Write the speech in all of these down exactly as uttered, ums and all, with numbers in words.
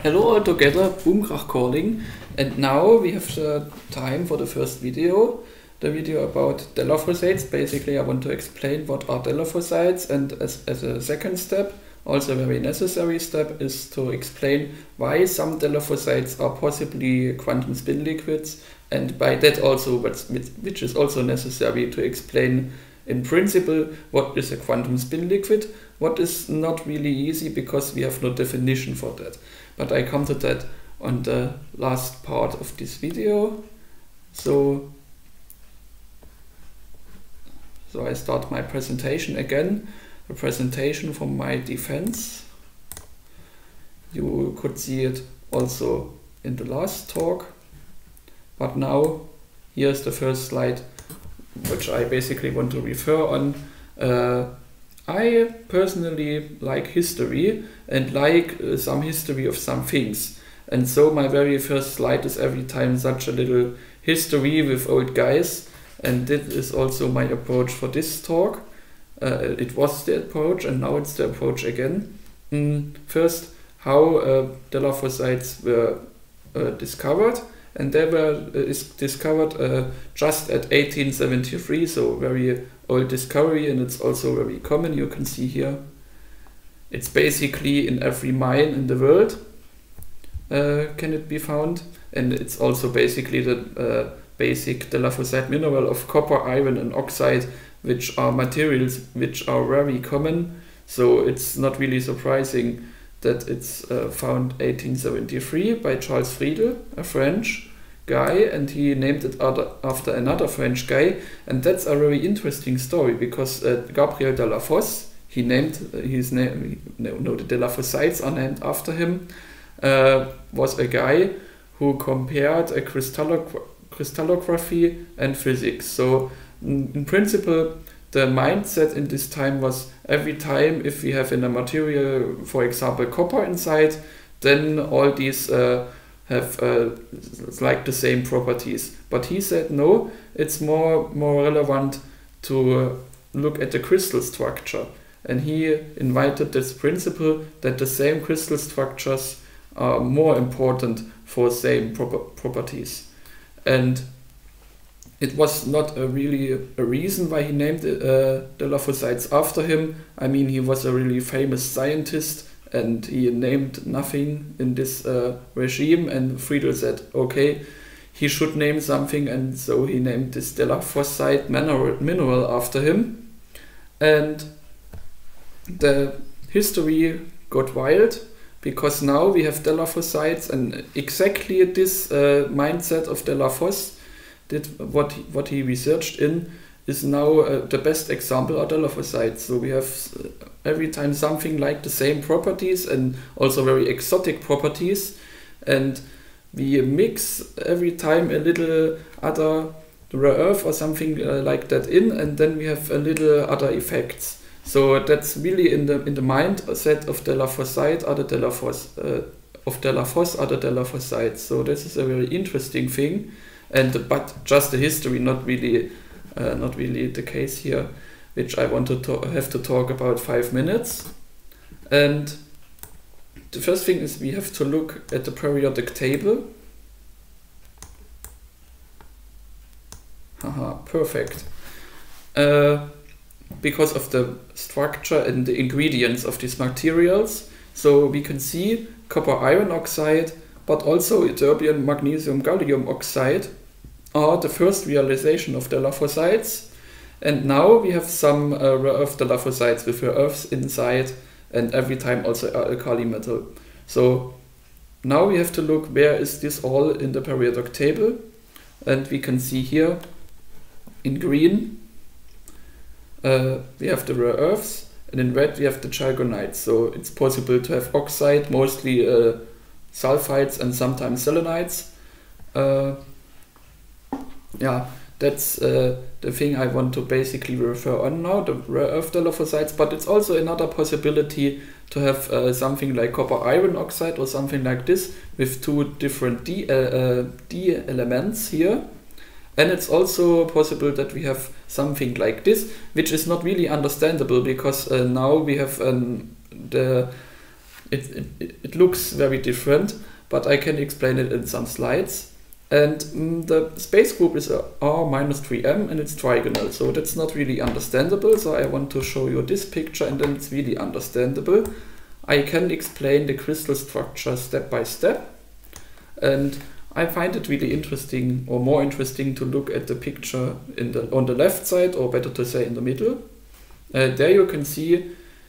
Hello all together, Boomkrach calling, and now we have the time for the first video, the video about delaphosates. Basically I want to explain what are delaphosates, and as, as a second step, also a very necessary step, is to explain why some delaphosates are possibly quantum spin liquids, and by that also, which is also necessary to explain in principle what is a quantum spin liquid. What is not really easy because we have no definition for that. But I come to that on the last part of this video. So, so I start my presentation again. A presentation from my defense. You could see it also in the last talk. But now, here's the first slide, which I basically want to refer on. Uh, I personally like history and like uh, some history of some things. And so my very first slide is every time such a little history with old guys. And this is also my approach for this talk. Uh, it was the approach and now it's the approach again. Mm, first, how uh, delaphosates were uh, discovered. And they were uh, is discovered uh, just at eighteen seventy-three, so very old discovery, and it's also very common. You can see here. It's basically in every mine in the world uh, can it be found, and it's also basically the uh, basic delaphosate mineral of copper, iron, and oxide, which are materials which are very common. So it's not really surprising that it's uh, found eighteen seventy-three by Charles Friedel, a French guy, and he named it other, after another French guy. And that's a very interesting story because uh, Gabriel Delafosse, he named uh, his name, no, no, the delaphosates are named after him, uh, was a guy who compared a crystallogra crystallography and physics. So in, in principle, the mindset in this time was every time if we have in a material, for example, copper inside, then all these uh, have uh, like the same properties. But he said no, it's more more relevant to uh, look at the crystal structure. And he invited this principle that the same crystal structures are more important for same proper properties. And it was not a really a reason why he named uh, delaphosates after him. I mean, he was a really famous scientist and he named nothing in this uh, regime, and Friedel said, okay, he should name something, and so he named this delaphosite mineral, mineral after him. And the history got wild because now we have delaphosates, and exactly this uh, mindset of Delafosse did what he, what he researched in is now uh, the best example of delaphosates. So we have uh, every time something like the same properties and also very exotic properties, and we mix every time a little other rare earth or something uh, like that in, and then we have a little other effects. So that's really in the in the mindset of delaphosite are the Delafosse uh, of Delafosse are the delaphosates. So this is a very interesting thing. And but just the history, not really, uh, not really the case here, which I want to talk, have to talk about five minutes. And the first thing is we have to look at the periodic table. Haha, perfect. Uh, because of the structure and the ingredients of these materials, so we can see copper iron oxide, but also ytterbium magnesium gallium oxide are the first realization of delaphosates. And now we have some uh, rare earth delaphosates with rare earths inside, and every time also alkali metal. So now we have to look where is this all in the periodic table, and we can see here in green uh, we have the rare earths, and in red we have the chalconites. So it's possible to have oxide, mostly uh, sulfides and sometimes selenites. Uh, yeah, that's uh, the thing I want to basically refer on now, the rare earth delaphosates, but it's also another possibility to have uh, something like copper iron oxide or something like this with two different D, uh, uh, D elements here. And it's also possible that we have something like this, which is not really understandable because uh, now we have um, the it, it, it looks very different, but I can explain it in some slides. And mm, the space group is R minus three m and it's trigonal, so that's not really understandable. So I want to show you this picture and then it's really understandable. I can explain the crystal structure step by step. And I find it really interesting, or more interesting, to look at the picture in the on the left side, or better to say in the middle. Uh, there you can see,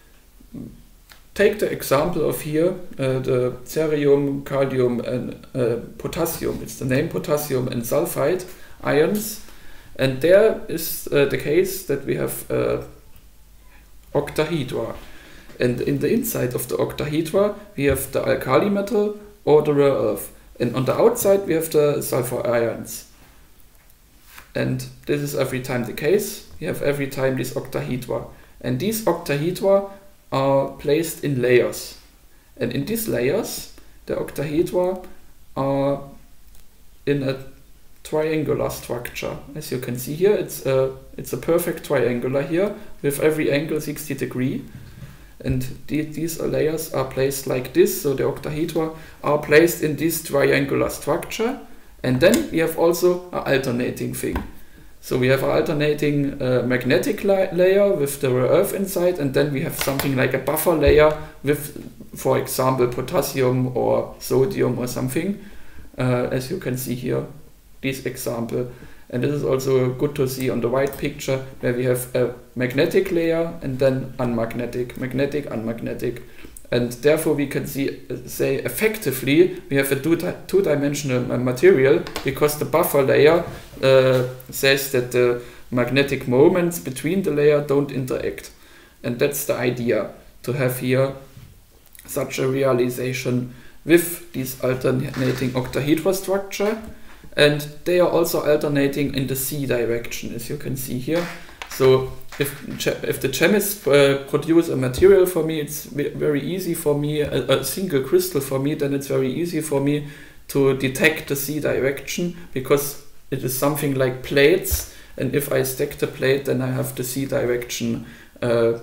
take the example of here, uh, the cerium, calcium and uh, potassium, it's the name potassium and sulfide ions. And there is uh, the case that we have uh, octahedra. And in the inside of the octahedra we have the alkali metal or the rare earth. And on the outside we have the sulfur ions. And this is every time the case. We have every time this octahedra. And these octahedra are placed in layers. And in these layers, the octahedra are in a triangular structure. As you can see here, it's a, it's a perfect triangular here with every angle sixty degree. And the, these layers are placed like this, so the octahedra are placed in this triangular structure. And then we have also an alternating thing. So we have an alternating uh, magnetic la layer with the rare earth inside, and then we have something like a buffer layer with, for example, potassium or sodium or something, uh, as you can see here, this example. And this is also good to see on the white picture, where we have a magnetic layer and then unmagnetic, magnetic, unmagnetic. And therefore we can see, say effectively, we have a two-dimensional material, because the buffer layer uh, says that the magnetic moments between the layer don't interact. And that's the idea, to have here such a realization with this alternating octahedra structure. And they are also alternating in the C direction, as you can see here. So if, if the chemists uh, produce a material for me, it's very easy for me, a, a single crystal for me, then it's very easy for me to detect the C direction, because it is something like plates, and if I stack the plate, then I have the C direction uh,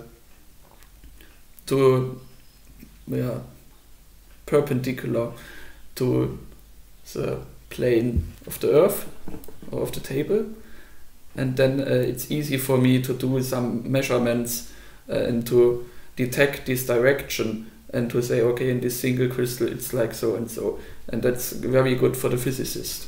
to yeah, perpendicular to the plane of the earth or of the table. And then uh, it's easy for me to do some measurements uh, and to detect this direction and to say, okay, in this single crystal it's like so and so. And that's very good for the physicist.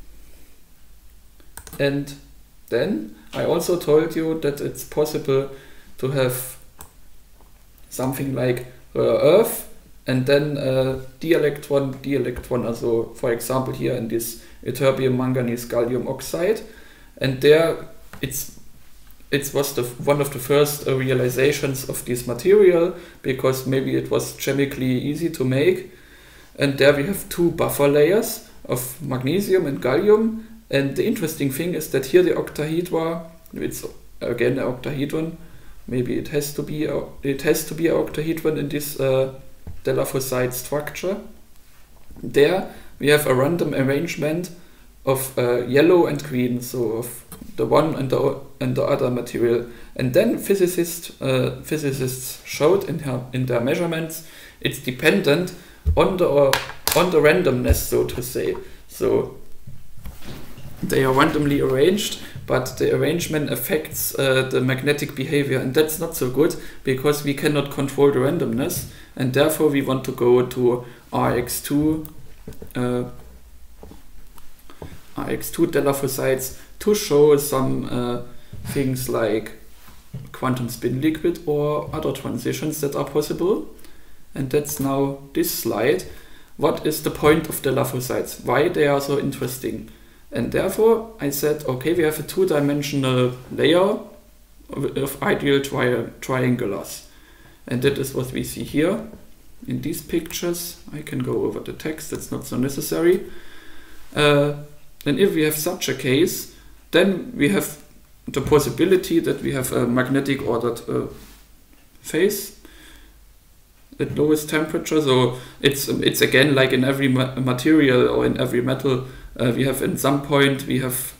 And then I also told you that it's possible to have something like rare earth and then uh, d-electron, d-electron, also for example here in this ytterbium manganese gallium oxide. And there it's it was the one of the first uh, realizations of this material, because maybe it was chemically easy to make. And there we have two buffer layers of magnesium and gallium. And the interesting thing is that here the octahedra, it's again an octahedron, maybe it has to be a, it has to be an octahedron in this uh, Delafosite structure. There we have a random arrangement of uh, yellow and green, so of the one and the and the other material. And then physicists uh, physicists showed in her in their measurements it's dependent on the uh, on the randomness, so to say. So they are randomly arranged, but the arrangement affects uh, the magnetic behavior, and that's not so good, because we cannot control the randomness, and therefore we want to go to R X two uh, R X two Delafosites to show some uh, things like quantum spin liquid or other transitions that are possible. And that's now this slide. What is the point of Delafosites? Why they are so interesting? And therefore I said, okay, we have a two-dimensional layer of ideal tri triangulars. And that is what we see here in these pictures. I can go over the text, that's not so necessary. Uh, and if we have such a case, then we have the possibility that we have a magnetic ordered uh, phase at lowest temperature. So it's it's again like in every ma material or in every metal, uh, we have at some point we have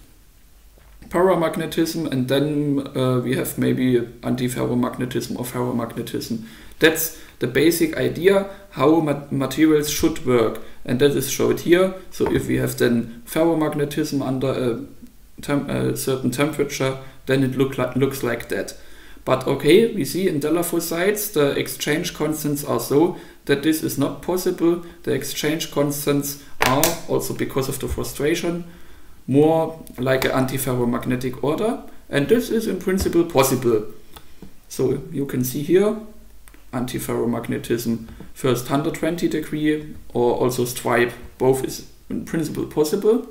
paramagnetism, and then uh, we have maybe antiferromagnetism or ferromagnetism. That's the basic idea how ma materials should work, and that is showed here. So if we have then ferromagnetism under a, tem a certain temperature, then it look like, looks like that. But okay, we see in delaphocytes the exchange constants are so that this is not possible. The exchange constants are, also because of the frustration, more like an antiferromagnetic order, and this is in principle possible. So you can see here antiferromagnetism first one hundred twenty degree or also stripe, both is in principle possible.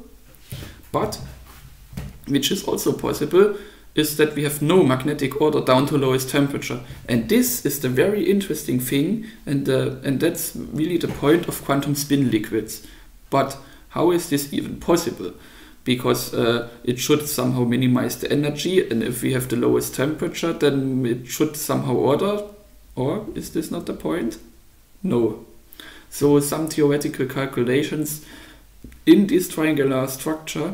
But which is also possible is that we have no magnetic order down to lowest temperature, and this is the very interesting thing, and uh, and that's really the point of quantum spin liquids. But how is this even possible? Because uh, it should somehow minimize the energy, and if we have the lowest temperature, then it should somehow order. Or is this not the point? No. So some theoretical calculations in this triangular structure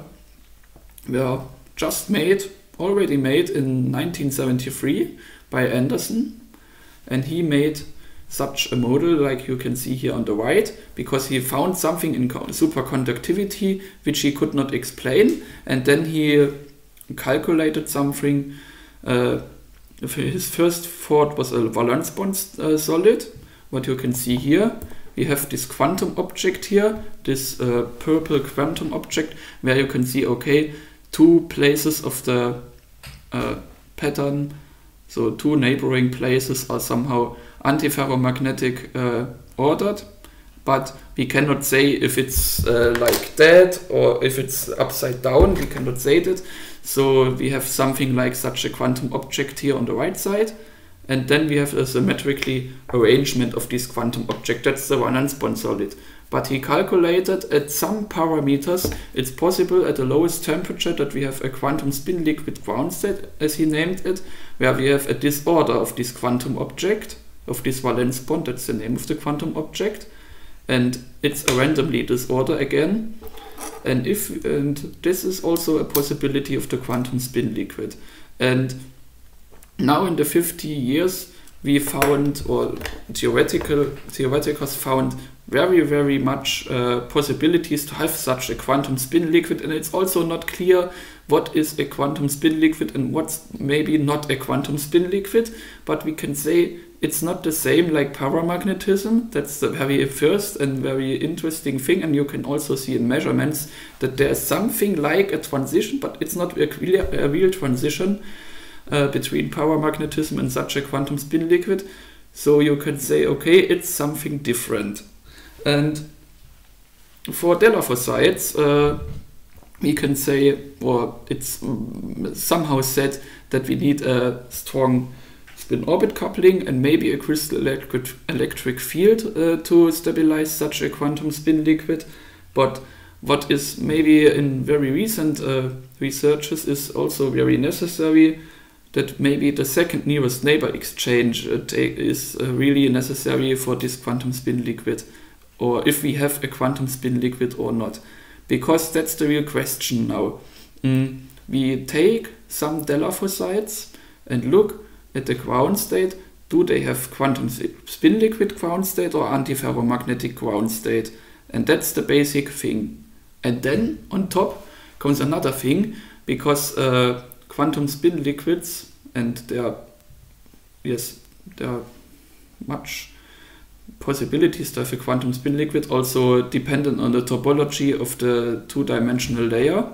were just made, already made in nineteen seventy-three by Anderson, and he made such a model like you can see here on the right, because he found something in superconductivity which he could not explain, and then he calculated something. Uh, his first thought was a valence bond uh, solid. What you can see here, we have this quantum object here, this uh, purple quantum object, where you can see, okay, two places of the uh, pattern, so two neighboring places are somehow antiferromagnetic uh, ordered, but we cannot say if it's uh, like that or if it's upside down, we cannot say that. So we have something like such a quantum object here on the right side, and then we have a symmetrically arrangement of this quantum object. That's the valence bond solid. But he calculated at some parameters, it's possible at the lowest temperature that we have a quantum spin liquid ground state, as he named it, where we have a disorder of this quantum object, of this valence bond, that's the name of the quantum object, and it's a randomly disorder again. And if and this is also a possibility of the quantum spin liquid. And now in the fifty years we found, or theoretical theoreticals found very very much uh, possibilities to have such a quantum spin liquid, and it's also not clear what is a quantum spin liquid and what's maybe not a quantum spin liquid, but we can say it's not the same like paramagnetism. That's the very first and very interesting thing, and you can also see in measurements that there's something like a transition, but it's not a, real, a real transition uh, between paramagnetism and such a quantum spin liquid. So you can say, okay, it's something different. And for delaphocytes, uh, we can say, or it's somehow said that we need a strong spin-orbit coupling and maybe a crystal electric, electric field uh, to stabilize such a quantum spin liquid. But what is maybe in very recent uh, researches is also very necessary, that maybe the second nearest neighbor exchange uh, is uh, really necessary for this quantum spin liquid, or if we have a quantum spin liquid or not. Because that's the real question now. Mm, we take some delaphocytes and look at the ground state. Do they have quantum spin liquid ground state or antiferromagnetic ground state? And that's the basic thing. And then on top comes another thing, because uh, quantum spin liquids, and there are, yes, there are much possibilities to have a quantum spin liquid, also dependent on the topology of the two-dimensional layer.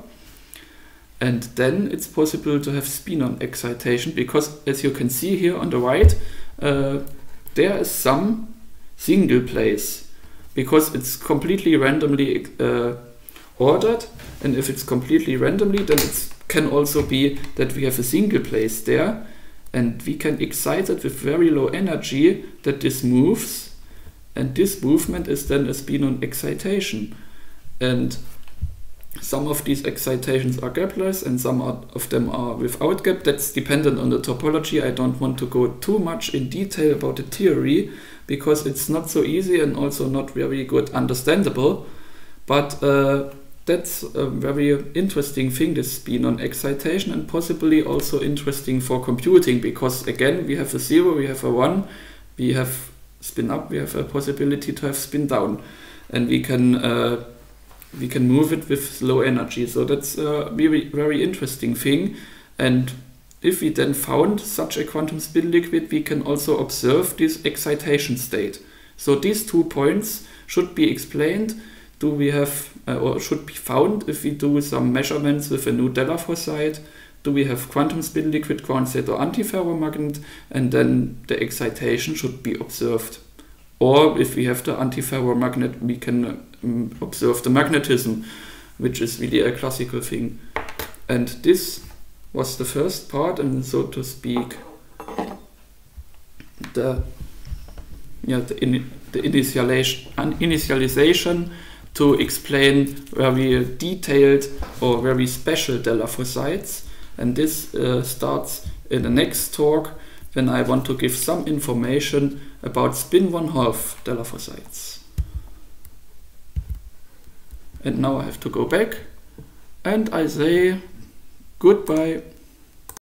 And then it's possible to have spinon excitation, because as you can see here on the right, uh, there is some single place, because it's completely randomly uh, ordered. And if it's completely randomly, then it can also be that we have a single place there, and we can excite it with very low energy that this moves. And this movement is then a spinon excitation. And some of these excitations are gapless and some are, of them are without gap. That's dependent on the topology. I don't want to go too much in detail about the theory, because it's not so easy and also not very good understandable. But uh, that's a very interesting thing, this spinon excitation, and possibly also interesting for computing, because again we have a zero, we have a one. we have spin up, we have a possibility to have spin down, and we can uh, we can move it with low energy. So that's a very very interesting thing. And if we then found such a quantum spin liquid, we can also observe this excitation state. So these two points should be explained. Do we have uh, or should be found if we do some measurements with a new Delafour-site? Do we have quantum spin liquid, ground state or antiferromagnet? And then the excitation should be observed. Or if we have the antiferromagnet, we can um, observe the magnetism, which is really a classical thing. And this was the first part, and so to speak, the yeah the, in, the initialization, initialization to explain very detailed or very special Delafour-sites. And this uh, starts in the next talk, when I want to give some information about spin one half Delafour-sites. And now I have to go back and I say goodbye.